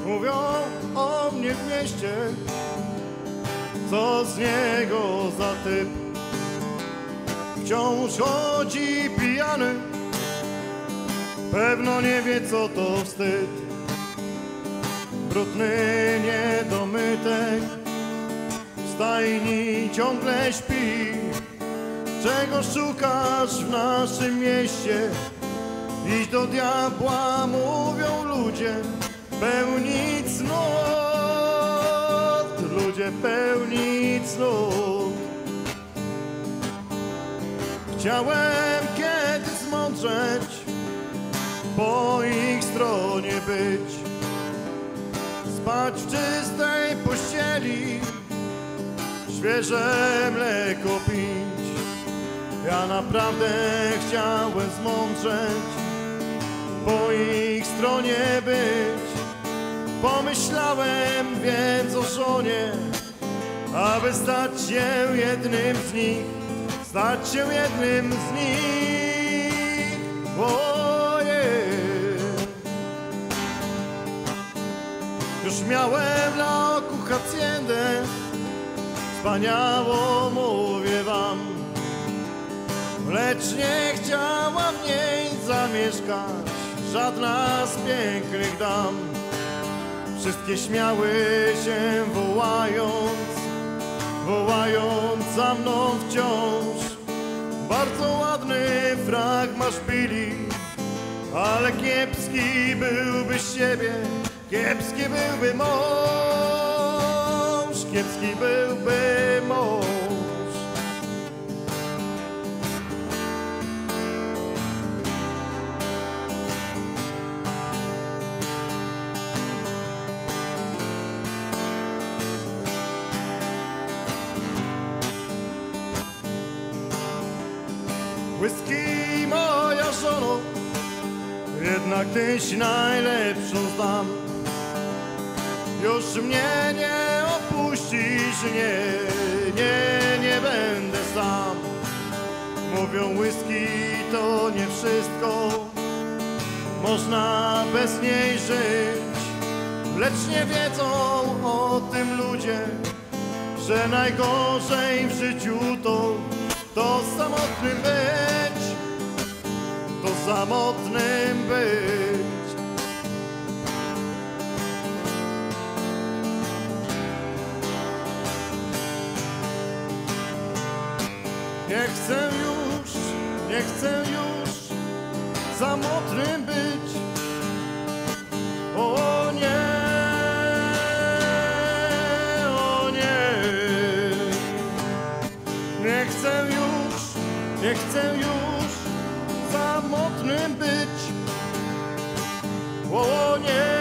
Mówią o mnie w mieście, co z niego za typ. Wciąż chodzi pijany, pewno nie wie, co to wstyd. Brudny, niedomytek, w stajni ciągle śpi. Czego szukasz w naszym mieście? Idź do diabła, mówią ludzie, pełni cnót, ludzie pełni cnót. Chciałem kiedyś zmądrzeć, po ich stronie być, spać w czystej pościeli, świeże mleko pić. Ja naprawdę chciałem zmądrzeć, po ich stronie być. Pomyślałem więc o żonie, aby stać się jednym z nich, stać się jednym z nich. Już miałem na oku haciendę, wspaniałą, mówię wam, lecz nie chciała w niej zamieszkać żadna z pięknych dam. Wszystkie śmiały się wołając za mną wciąż. Bardzo ładny frak masz, Billy, ale kiepski byłby z siebie, kiepski byłby mąż, kiepski byłby mąż. Whisky, moja żono, jednak tyś najlepszą znam. Już mnie nie opuścisz, nie będę sam. Mówią, whisky to nie wszystko, można bez niej żyć. Lecz nie wiedzą o tym ludzie, że najgorzej w życiu to samotnym być, to samotnym być. Nie chcę już samotnym być. O nie, o nie. Nie chcę już samotnym być. O nie.